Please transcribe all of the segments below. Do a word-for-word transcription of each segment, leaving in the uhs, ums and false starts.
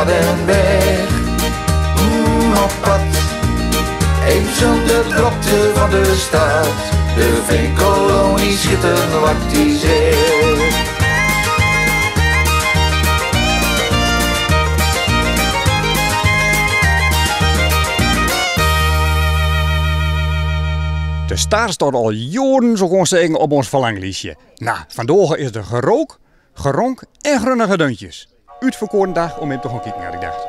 wat een weg. Mm, op pad, even zonder drokte van de stad. De veenkolonie schittert wat die zegt. De staar staat al jaren, zo gewoon zeggen, op ons verlanglijstje. Nou, vandaag is er gerook, geronk en grunnige deuntjes. Uitverkoren dag om hem toch een kijken naar, ik dacht.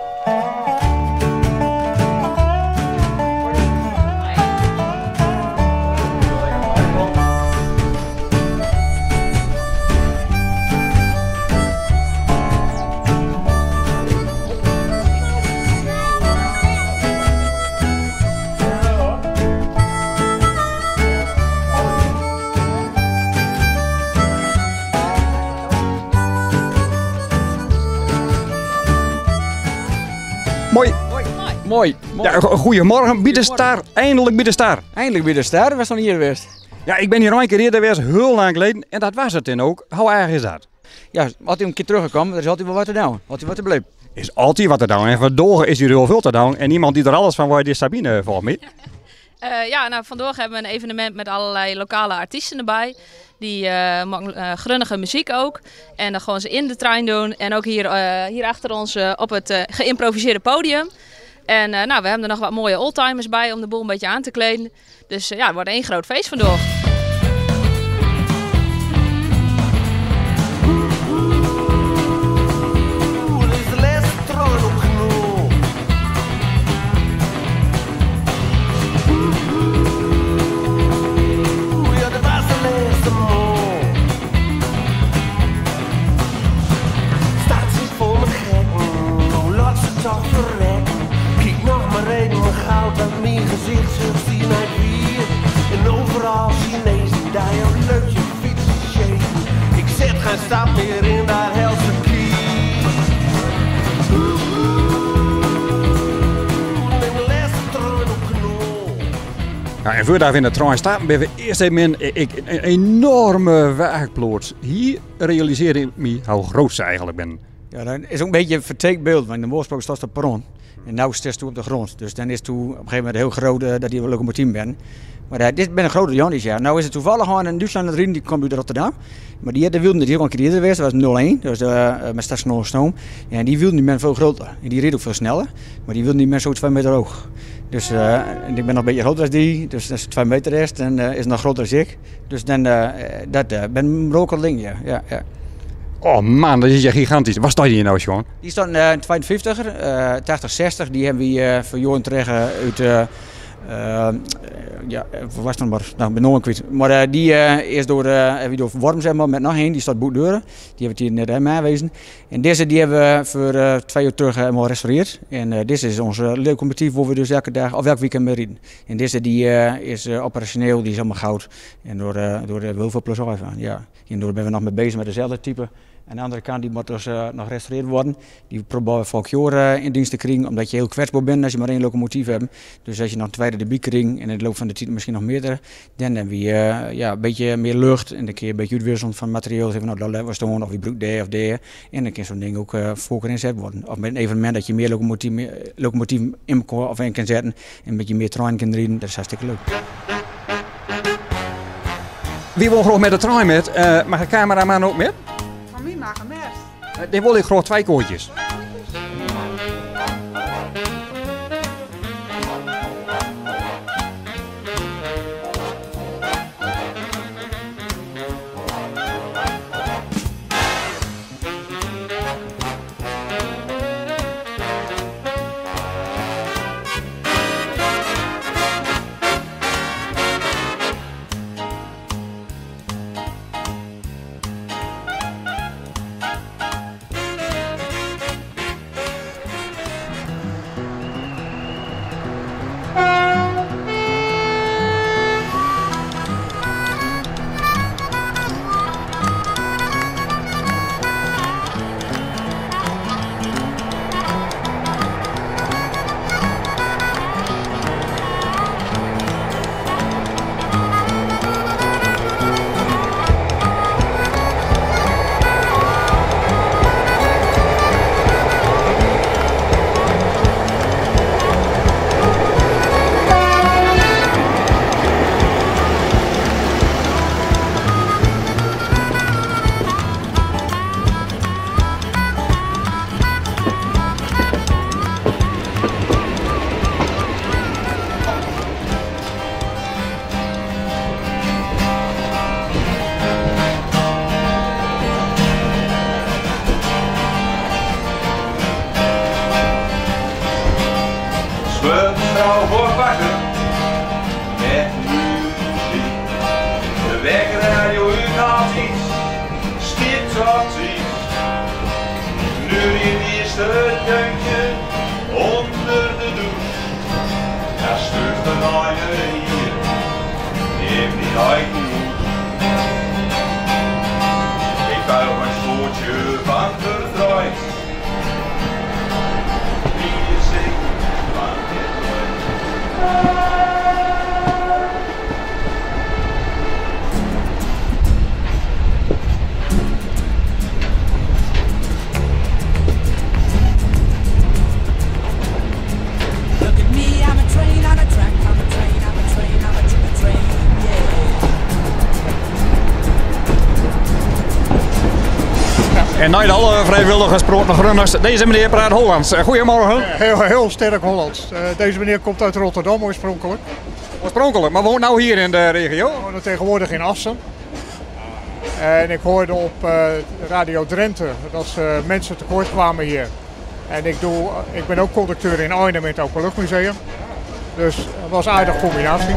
Mooi. Mooi. Mooi. Ja, goedemorgen, bij de staar. Eindelijk bij de staar. Eindelijk bij de staar, was nog niet hier geweest. Ja, ik ben hier nog een keer eerder geweest, heel lang geleden. En dat was het dan ook. Hoe erg is dat? Ja, als hij een keer teruggekomen, er is altijd wel wat te doen. Altijd wat te blijven. Is altijd wat te doen. En vandaag is hier heel veel te doen. En iemand die er alles van weet is Sabine, volgens mij. Uh, ja, nou, vandaag hebben we een evenement met allerlei lokale artiesten erbij. Die uh, maken uh, grunnige muziek ook. En dan gaan ze in de trein doen. En ook hier, uh, hier achter ons uh, op het uh, geïmproviseerde podium. En uh, nou, we hebben er nog wat mooie oldtimers bij om de boel een beetje aan te kleden. Dus uh, ja, het wordt één groot feest vandaag. Kijk nog maar even mijn goud aan mijn gezicht, zoals die naar hier. En overal Chinezen, daar jouw leukje fietsen shaken. Ik zet geen stap meer in dat helse kies. Neem de laatste trein op knol. Ja, en voordat we in de trein staan, ben we eerst even in ik, een enorme werkplaats. Hier realiseer ik me hoe groot ze eigenlijk ben. Ja, dat is ook een beetje een vertekend beeld, want in de oorsprong staat het perron. En nu staat het op de grond. Dus dan is het op een gegeven moment heel groot uh, dat die locomotief ben. Maar uh, dit ben een grote Jan dit jaar. Nou is het toevallig gewoon in Duitsland het rijden, die komt uit Rotterdam. Maar die, die wilde niet heel een keer eerder geweest, dat was nul één. Dus uh, met station Stoom. Ja, en die wilde niet meer veel groter. En die reed ook veel sneller. Maar die wilde niet meer zo twee meter hoog. Dus uh, en ik ben nog een beetje groter als die. Dus dat is twee meter is. En uh, is nog groter dan ik. Dus dan uh, dat uh, ben een rokerling, ja. ja, ja. Oh man, dat is ja gigantisch. Waar sta je hier nou gewoon? Die staat uh, een tweeënvijftiger, uh, tachtig zestig. Die hebben we uh, voor Johan Tregge uit... Uh, uh, ja, waar was het maar? Nou, ik ben nog een kwijt. Maar uh, die uh, is door, uh, hebben we door Worm, zeg maar, met nog één. Die staat boet deuren. Die hebben we hier net helemaal aanwezen. En deze die hebben we voor uh, twee jaar terug helemaal gerestaureerd. En uh, deze is onze locomotief waar we dus elke dag of elk weekend mee rijden. En deze die uh, is uh, operationeel, die is allemaal goud. En door, uh, door uh, heel veel plezier van. Ja. En door ben we nog mee bezig met dezelfde type. Aan de andere kant die moet dus uh, nog gerestaureerd worden. Die proberen we jaar uh, in dienst te krijgen, omdat je heel kwetsbaar bent als je maar één locomotief hebt. Dus als je nog een tweede debiet krijgt en in de loop van de tijd misschien nog meerdere, dan hebben we uh, ja, een beetje meer lucht en dan kun je een beetje uitwisselen van materiaal. Zeggen nou, dat laten we staan of je broek daar of daar. En dan kan zo'n ding ook uh, voor inzet worden. Of met een evenement dat je meer locomotief, meer, locomotief in of in kan zetten en een beetje meer trein kan rijden. Dat is hartstikke leuk. Wie wil graag met de trein met? Uh, mag de cameraman ook met? Van wie mag een mes? Uh, die wil ik graag twee koortjes. voorpakken met muziek. De wekradio uithaalt iets, stipt op iets. Nu in het eerste deuntje onder de douche. Daar stuurt een aaier hier, neem die eigen moed. Ik buig mijn spoortje van verdraaid. Wie is ik van dit nooit? En na alle vrijwilligers, grunners, deze meneer praat Hollands. Goedemorgen. Heel, heel sterk Hollands. Uh, deze meneer komt uit Rotterdam oorspronkelijk. Oorspronkelijk, maar woont nou hier in de regio? We wonen tegenwoordig in Assen. En ik hoorde op uh, Radio Drenthe dat ze mensen tekort kwamen hier. En ik, doe, ik ben ook conducteur in Arnhem in het Openluchtmuseum. Dus dat was een aardige combinatie.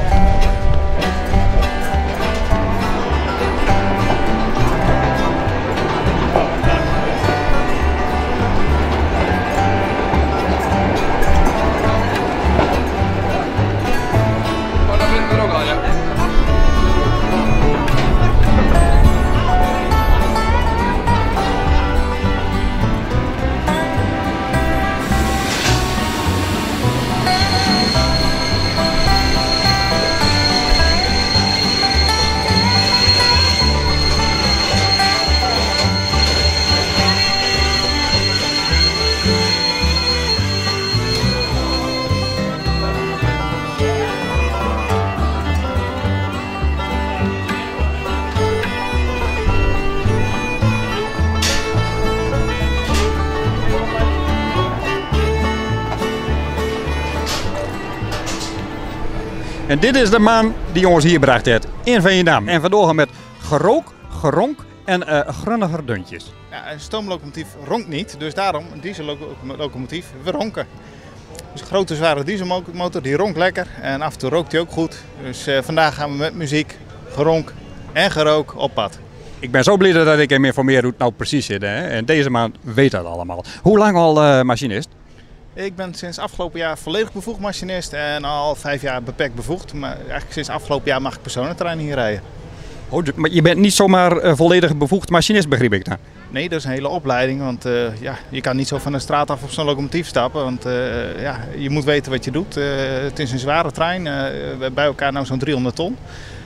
En dit is de man die ons hier bracht heeft in Veendam. En vandoor met gerook, geronk en uh, grunniger duntjes. Ja, een stoomlocomotief ronkt niet, dus daarom een diesellocomotief, we ronken. Dus een grote zware dieselmotor, die ronkt lekker en af en toe rookt hij ook goed. Dus uh, vandaag gaan we met muziek, geronk en gerook op pad. Ik ben zo blij dat ik hem informeer hoe het nou precies zit. Hè? En deze man weet dat allemaal. Hoe lang al uh, machinist? Ik ben sinds afgelopen jaar volledig bevoegd machinist en al vijf jaar beperkt bevoegd. Maar eigenlijk sinds afgelopen jaar mag ik personentrein hier rijden. Oh, maar je bent niet zomaar uh, volledig bevoegd machinist, begreep ik dan? Nee, dat is een hele opleiding, want uh, ja, je kan niet zo van de straat af op zo'n locomotief stappen. Want uh, ja, je moet weten wat je doet. Uh, het is een zware trein, uh, we hebben bij elkaar nou zo'n driehonderd ton.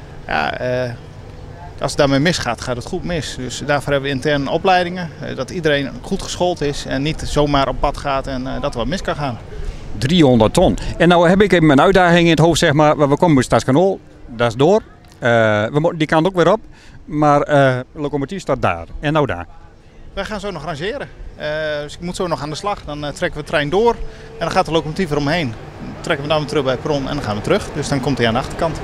Ja, uh, als het daarmee misgaat, gaat het goed mis. Dus daarvoor hebben we interne opleidingen, uh, dat iedereen goed geschoold is en niet zomaar op pad gaat en uh, dat er wat mis kan gaan. driehonderd ton. En nou heb ik even een uitdaging in het hoofd, zeg maar. We komen bij Stadskanaal, dat is door. Uh, we, die kan ook weer op, maar uh, de locomotief staat daar. En nou daar. Wij gaan zo nog rangeren. Uh, dus ik moet zo nog aan de slag. Dan uh, trekken we de trein door en dan gaat de locomotief eromheen. Dan trekken we dan weer terug bij het perron en dan gaan we terug. Dus dan komt hij aan de achterkant.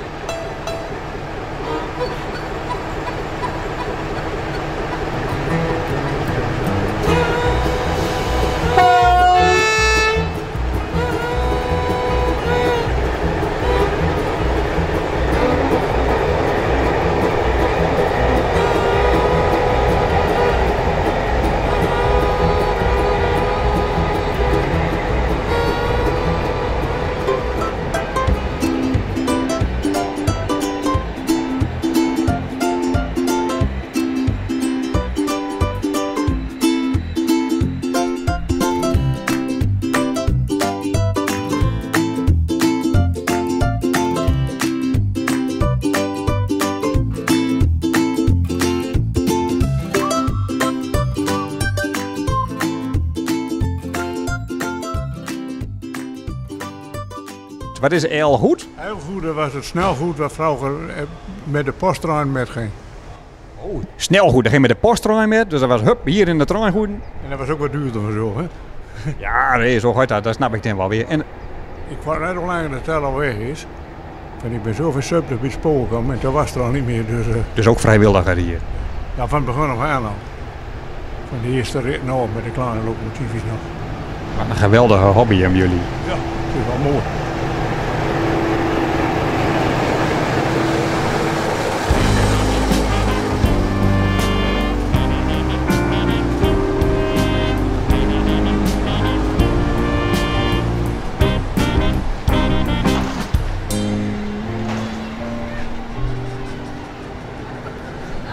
Wat is heel goed? Heel goed, dat was het snelgoed wat vroeger met de posttrein met ging. Oh, snelgoed, dat ging met de posttrein met, dus dat was hup, hier in de trein goed. En dat was ook wat duurder zo, hè? Ja, nee, zo gaat dat, dat snap ik dan wel weer. En... Ik wou net al langer dat het al weg is. En ik ben zo versuppt op het spoor gekomen en toen was het er al niet meer. Dus, uh... dus ook vrijwilliger hier? Ja, van het begin af aan al. Van de eerste rit nog met de kleine locomotiefjes nog. Wat een geweldige hobby hebben jullie. Ja, dat is wel mooi.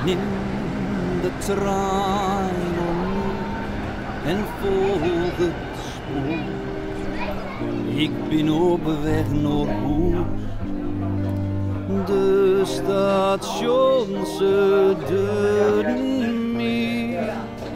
in de trein om en volg het spoor. Ik ben op weg naar huis. De stations deuren meer.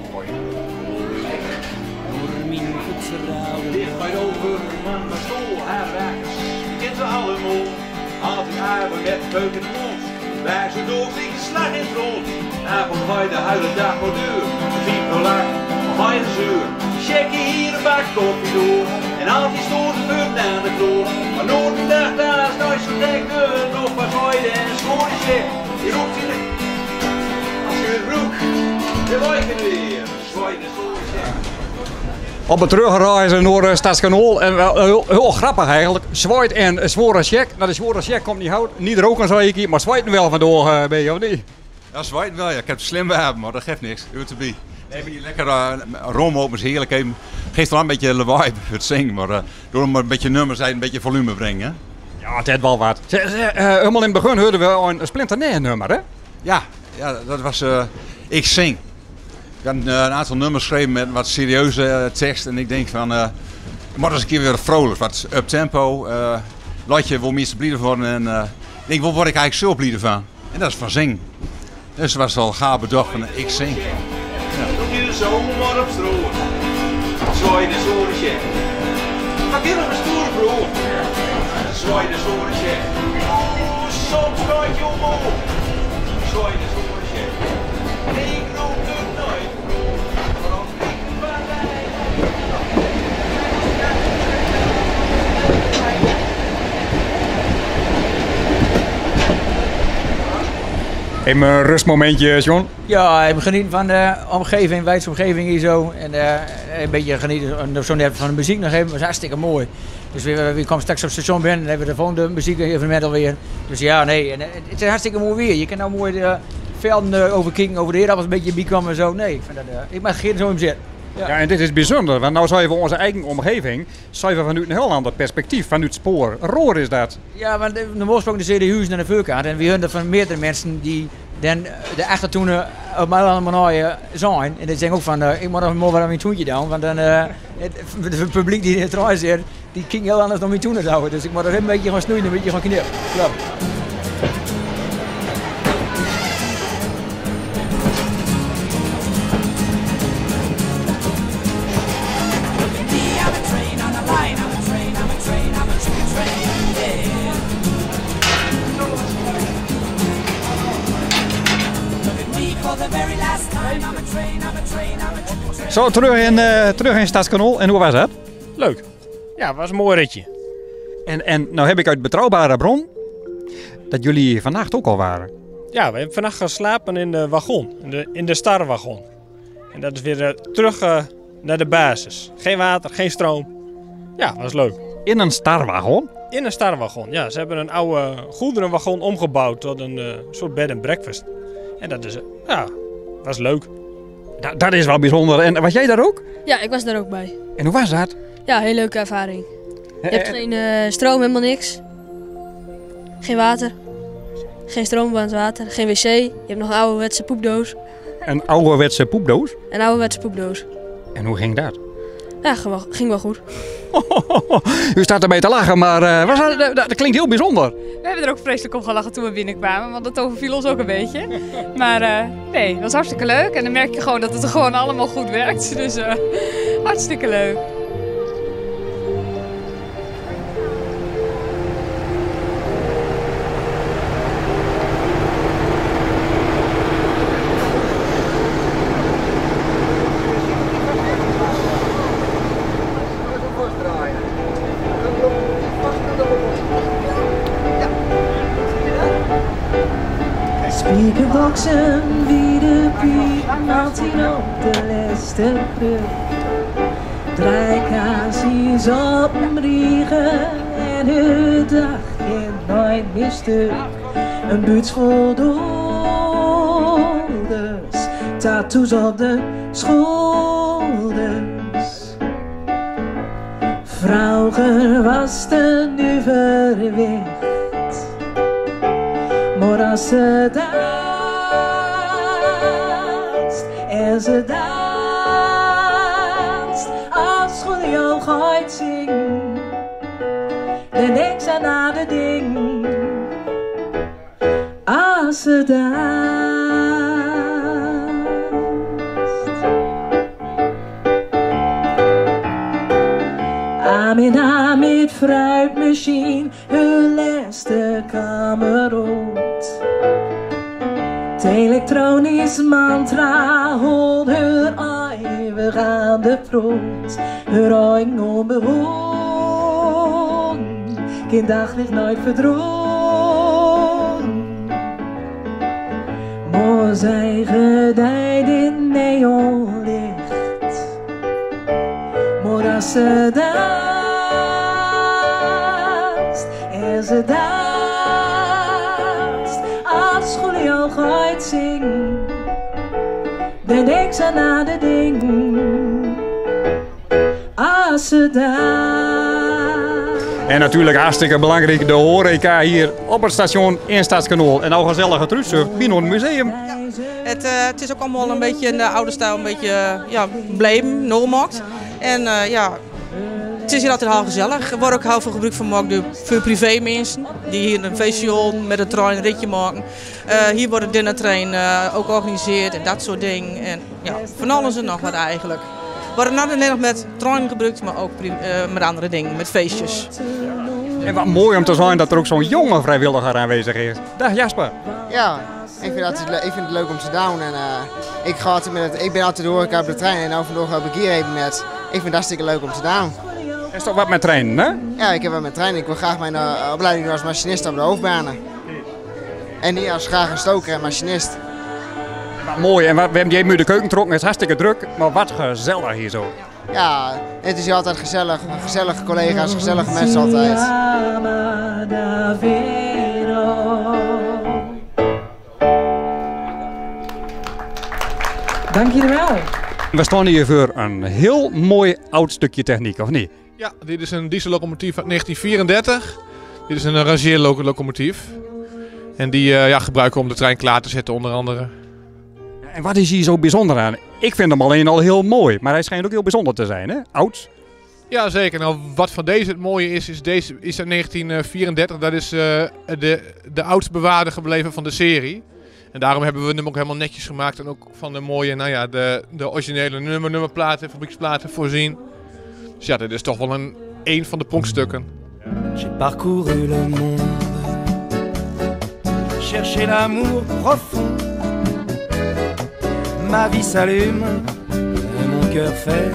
Door mijn vertrouwen. Dicht bij de open man, mijn stoel, haar raakers. Kent ze allemaal. Altijd avond met peuk in de mond. Waar ze door vliegen slag in het rond. Avond ga je de hele dag voor deur. Een diep lak, of ga je de zuur. Check je hier een bak koffie door. En altijd stoort de beurt naar de kroeg. Maar nooit een dag daar is nooit zo'n dek deur. Nog maar gooien en een schoorje check. Je roept in de... Als je het broek. De wijken weer. Zwaai de schoorje check. Op het terugreizen naar uh, Stadskanaal en wel heel, heel grappig eigenlijk. Zwaait en uh, zware check. Nou, de zware check komt niet hout. Niet roken zou ik hier, maar zwaait wel vandoor uh, ben je of niet? Ja, zwaait wel ja. Ik heb het slim bij hebben, maar dat geeft niks. Doe het erbij. Nee, maar hier lekker uh, rom op is heerlijk. Even, geeft wel een beetje lawaai voor het zingen, maar uh, door hem een beetje nummers en een beetje volume brengen. Ja, het heeft wel wat. Uh, helemaal in het begin hoorden we een splinternieuw nummer, hè? Ja, ja dat was uh, Ik Zing. Ik had een, een aantal nummers geschreven met wat serieuze uh, tekst en ik denk van, uh, maar eens een keer weer vrolijk, wat up tempo. Uh, laat je wel meer blieden worden en uh, ik denk, waar word ik eigenlijk zo blieden van? En dat is van zingen. Dus het was wel gaaf bedacht van uh, Ik Zing. Doe je de zomer op stroom. Zwaai de zorgje. Ga je nog een stoere broer. Zwaai de zorgje. Oeh, soms gaat je omhoog. Zwaai de zorgje. Ik roep het nooit. Want ik ben bij. Even een rustmomentje, John. Ja, ik geniet van de omgeving, wijdse omgeving hier zo. En uh, een beetje genieten zo net van de muziek nog even. Dat was hartstikke mooi. Dus we, we komen straks op het station binnen en hebben we de volgende muziek-evenement alweer. Dus ja, nee, en, het is hartstikke mooi weer. Je kan nou mooi de velden uh, overkijken, over de heerappels een beetje bijkomen en zo. Nee, ik vind dat, uh, ik mag geen zo in zitten. Ja. Ja, en dit is bijzonder, want nou zou je voor onze eigen omgeving, zou je vanuit een heel ander perspectief, vanuit het spoor. Roor is dat. Ja, want normaal gesproken de huis naar de voorkant en we horen van meerdere mensen die dan de achtertoenen op mij allemaal zijn. En die zeggen ook van, uh, ik moet nog maar aan mijn toentje doen, want dan uh, het, het publiek die het eruit zit, die kijkt heel anders dan mijn toenen houden. Dus ik moet er een beetje gaan snoeien, een beetje gaan knippen. Ja. Zo, terug in, uh, terug in Stadskanaal. En hoe was dat? Leuk. Ja, het was een mooi ritje. En, en nou heb ik uit betrouwbare bron dat jullie vannacht ook al waren. Ja, we hebben vannacht geslapen in de wagon, in de, in de starwagon. En dat is weer uh, terug uh, naar de basis. Geen water, geen stroom. Ja, was leuk. In een starwagon? In een starwagon, ja. Ze hebben een oude goederenwagon omgebouwd tot een uh, soort bed and breakfast. En dat is, uh, ja, was leuk. Da dat is wel bijzonder. En was jij daar ook? Ja, ik was daar ook bij. En hoe was dat? Ja, hele leuke ervaring. Je hebt geen uh, stroom, helemaal niks. Geen water. Geen stroom, het water. Geen wc. Je hebt nog een ouderwetse poepdoos. Een ouderwetse poepdoos? Een ouderwetse poepdoos. En hoe ging dat? Ja, ging wel, ging wel goed. U staat erbij te lachen, maar uh, was dat, dat, dat klinkt heel bijzonder. We hebben er ook vreselijk om gelachen toen we binnenkwamen, want dat overviel ons ook een beetje. Maar uh, nee, het was hartstikke leuk en dan merk je gewoon dat het er gewoon allemaal goed werkt. Dus uh, hartstikke leuk. Speakerboxen wie de piep, altijd op de laatste brug. Draaikraasjes op een riegen en het dag geen nooit meer stuk. Een buurt vol dolders, tattoos op de schouders. Vroeger was de nu verwicht, maar als ze daar en ze danst als Julio gaat zingen. En niks aan de ding als ze danst. Amina met fruitmachine, hun laatste kamer rond. Het elektronisch mantra holt hun eeuwig aan de proot. Hun ogen onbehoorn, geen daglicht nooit verdroon. Maar zij gedijt in neonlicht. Maar als ze danst, en ze danst, als Julio gaat zingen, dan denk ze aan de ding, als ze danst. En natuurlijk hartstikke belangrijk de horeca hier op het station in Stadskanaal. En nou gezellige truczucht binnen het museum. Het, uh, het is ook allemaal een beetje in de oude stijl, een beetje uh, ja, bleem, nulmarkt. En uh, ja, het is hier altijd heel gezellig. Er wordt ook heel veel gebruik van gemaakt door veel privé mensen die hier een feestje met een trein een ritje maken. Uh, hier wordt de dinnertrein uh, ook georganiseerd en dat soort dingen. En ja, van alles en nog wat eigenlijk. We worden niet alleen nog met trein gebruikt, maar ook uh, met andere dingen, met feestjes. En wat mooi om te zijn dat er ook zo'n jonge vrijwilliger aanwezig is. Dag Jasper. Ja, ik vind, het, ik vind het leuk om te doen. En, uh, ik, ga altijd met het, ik ben altijd de horeca op de trein en nou vandaag heb ik hier even met. Ik vind het hartstikke leuk om te doen. Is toch wat met trainen, hè? Ja, ik heb wat met trainen. Ik wil graag mijn uh, opleiding doen als machinist op de hoofdbanen. En niet als graag een stoker en machinist. Wat mooi, en wat, we hebben die de keuken getrokken, het is hartstikke druk, maar wat gezellig hier zo. Ja, het is hier altijd gezellig. Gezellige collega's, gezellige mensen altijd. Dank jullie wel. We staan hier voor een heel mooi oud stukje techniek, of niet? Ja, dit is een diesellocomotief uit negentien vierendertig. Dit is een rangeerlocomotief. En die uh, ja, gebruiken we om de trein klaar te zetten onder andere. En wat is hier zo bijzonder aan? Ik vind hem alleen al heel mooi, maar hij schijnt ook heel bijzonder te zijn, hè? Oud. Ja, zeker. Nou, wat van deze het mooie is, is deze is uit negentien vierendertig. Dat is uh, de, de oudst bewaarde gebleven van de serie. En daarom hebben we hem ook helemaal netjes gemaakt en ook van de mooie, nou ja, de, de originele nummer, nummerplaten, fabrieksplaten voorzien. Dus ja, dit is toch wel een, een van de pronkstukken. J'ai parcouru le monde, cherché l'amour profond. Ma vie s'allume, et mon cœur fait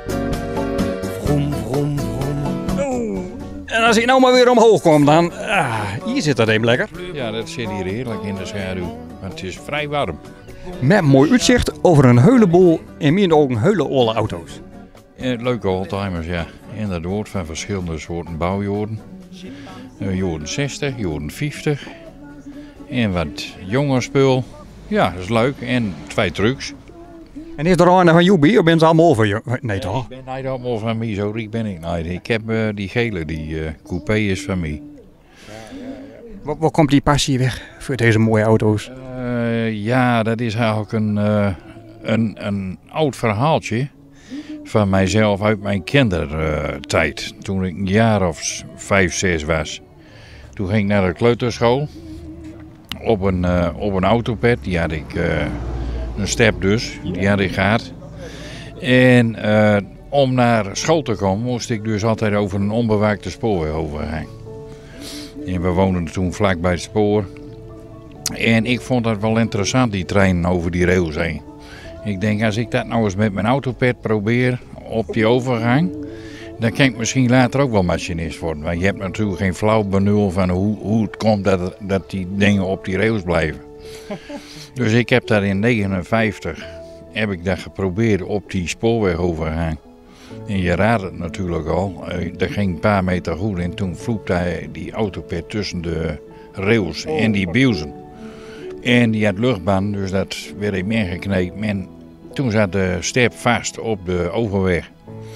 vroom, vroom, vroom. En als ik nou maar weer omhoog kom, dan... Ah, hier zit het even lekker. Ja, dat zit hier heerlijk in de schaduw. Maar het is vrij warm. Met mooi uitzicht over een heleboel, in mijn ogen, hele oude auto's. Ja, leuke oldtimers, ja. Inderdaad, van verschillende soorten bouwjaren. Uh, jaren zestig, jaren vijftig. En wat jonger spul. Ja, dat is leuk. En twee trucks. En is er een van Joebie, of ben ze allemaal over je? Nee toch? Ik ben niet allemaal van mij, zo riek ben ik niet. Ik heb uh, die gele, die uh, coupé is van mij. Waar, waar komt die passie weg voor deze mooie auto's? Uh, ja, dat is eigenlijk een, uh, een, een oud verhaaltje van mijzelf uit mijn kindertijd. Toen ik een jaar of vijf, zes was. Toen ging ik naar de kleuterschool op een, uh, op een autopet. Die had ik, uh, een step dus, die had ik gehad. En uh, om naar school te komen moest ik dus altijd over een onbewaakte spoorweg overgaan. En we woonden toen vlak bij het spoor. En ik vond dat wel interessant, die trein over die rails heen. Ik denk, als ik dat nou eens met mijn autopet probeer op die overgang, dan kan ik misschien later ook wel machinist worden. Want je hebt natuurlijk geen flauw benul van hoe, hoe het komt dat, dat die dingen op die rails blijven. Dus ik heb dat in negentien negenenvijftig heb ik dat geprobeerd op die spoorwegovergang. En je raadt het natuurlijk al, er ging een paar meter goed en toen vloepte hij die autopet tussen de rails en die bielsen. En die had luchtband, dus dat werd ik meer gekneed. En toen zat de step vast op de overweg.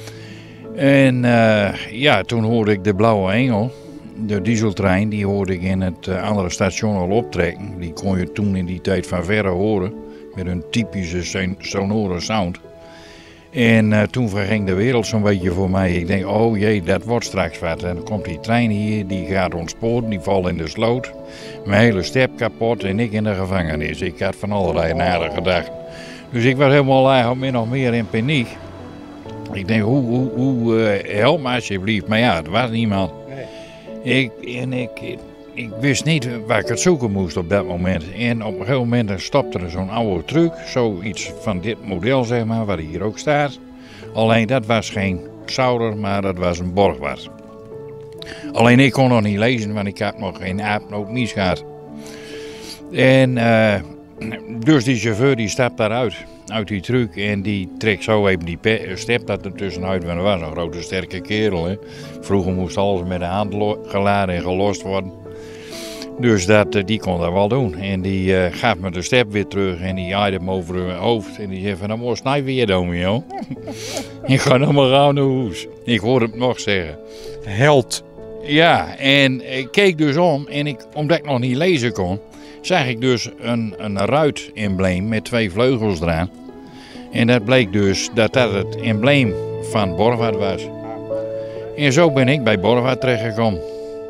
En uh, ja, toen hoorde ik de Blauwe Engel, de dieseltrein, die hoorde ik in het uh, andere station al optrekken. Die kon je toen in die tijd van verre horen, met hun typische sonore sound. En uh, toen verging de wereld zo'n beetje voor mij. Ik denk, oh jee, dat wordt straks wat. En dan komt die trein hier, die gaat ontspoort, die valt in de sloot. Mijn hele step kapot en ik in de gevangenis. Ik had van allerlei nare gedachten. Dus ik was helemaal eigenlijk min of meer in paniek. Ik denk, hoe, hoe, hoe uh, help me alsjeblieft. Maar ja, er was niemand. Nee. Ik, en ik, ik, ik wist niet waar ik het zoeken moest op dat moment. En op een gegeven moment stopte er zo'n oude truck. Zoiets van dit model, zeg maar, waar hier ook staat. Alleen dat was geen Sauder, maar dat was een Borgward. Alleen ik kon nog niet lezen, want ik had nog geen aapnoot gehad. En uh, dus die chauffeur die stapt daaruit. Uit die truck en die trekt zo even die step dat er tussenuit, want er was een grote sterke kerel. Hè. Vroeger moest alles met de hand geladen en gelost worden. Dus dat, die kon dat wel doen. En die uh, gaf me de step weer terug en die aaide hem over mijn hoofd. En die zei van, dan moest je weer doen, joh. Ik ga nog maar gauw naar huis. Ik hoorde het nog zeggen. Held. Ja, en ik keek dus om en ik, omdat ik nog niet lezen kon, zag ik dus een, een ruit-embleem met twee vleugels eraan. En dat bleek dus dat dat het embleem van Borgward was. En zo ben ik bij Borgward terechtgekomen.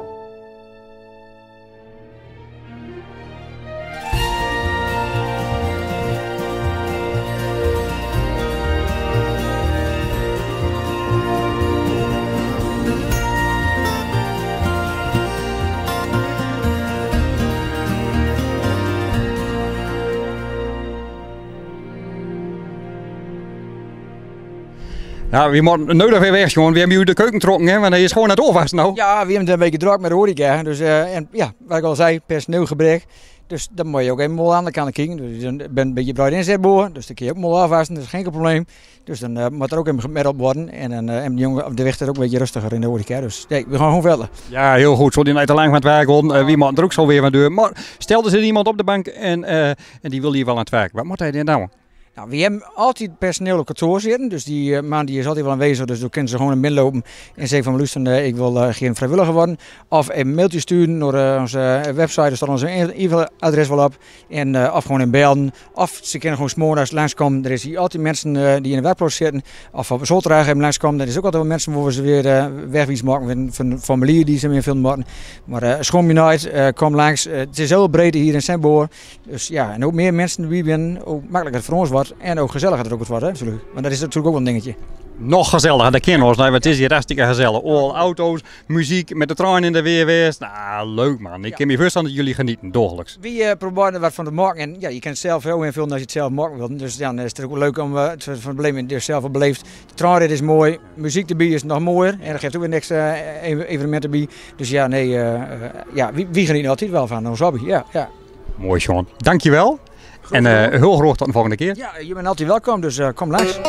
Nou, we moeten nu nog weer weg, jongen. We hebben jullie de keuken getrokken, hè? Want hij is gewoon aan het overwassen nou. Ja, we hebben het een beetje druk met de horeca. Dus, uh, en ja, wat ik al zei, personeelgebrek. Dus dan moet je ook even mooi aan de kant kijken. Dus ik ben een beetje breed inzetboer, dus dan kun je ook mooi afwassen, dat is geen probleem. Dus dan uh, moet er ook even gemerkt op worden. En dan uh, en de jongen op de weg is ook een beetje rustiger in de horeca. Dus nee, we gaan gewoon verder. Ja, heel goed. Zo die net te lang van het werk gaan. Uh, wie moet er ook zo weer van deur. Maar stel er zit iemand op de bank en, uh, en die wil hier wel aan het werk. Wat moet hij dan nou? Nou, we hebben altijd personeel op kantoor zitten, dus die uh, man die is altijd wel aanwezig, dus dan kunnen ze gewoon in binnen lopen en zeggen van luister, uh, ik wil uh, geen vrijwilliger worden. Of een mailtje sturen naar uh, onze uh, website, er staat onze e-mailadres wel op. En, uh, of gewoon in bellen, of ze kunnen gewoon 's morgens langskomen. Er is hier altijd mensen uh, die in de werkplaats zitten, of op zolderdag hebben langskomen. Er is ook altijd wel mensen waar we ze weer uh, wegwies maken van een formulier die ze meer veel maken. Maar uh, schroom je nooit, uh, kom langs. Uh, het is heel breed hier in Sendboer. Dus ja, en ook meer mensen die zijn, ook makkelijker voor ons wordt. En ook gezelliger er ook wat wordt, hè, natuurlijk. Want dat is natuurlijk ook wel een dingetje. Nog gezelliger, dat kennen we ons. Nou, het is hier hartstikke gezellig. Al auto's, muziek, met de trein in de weer geweest. Nou, leuk man. Ik kan me voorstellen dat jullie genieten, dagelijks. We uh, proberen wat van te maken. En ja, je kan het zelf heel invullen als je het zelf maken wilt. Dus ja, dan is het ook leuk om uh, het van het probleem dus zelf beleefd. De treinrit is mooi, muziek erbij is nog mooier. En dat geeft ook weer een extra evenement erbij. Dus ja, nee, uh, uh, ja, wie, wie geniet altijd wel van ons hobby. Ja, ja. Mooi, Sean. Dankjewel. En uh, heel graag tot de volgende keer. Ja, je bent altijd welkom, dus uh, kom langs.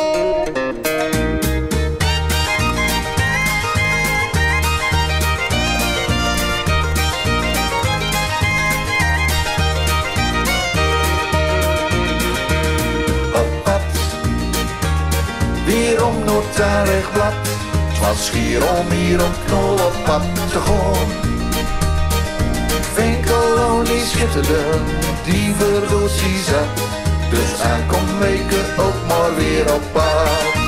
Op pad, weer om Noord-Aardig blad. Het was schier om hier om knol op pad te gaan. Veenkolonie schitterde, die verdoet zat. Dus aankom weken ook maar weer op pad.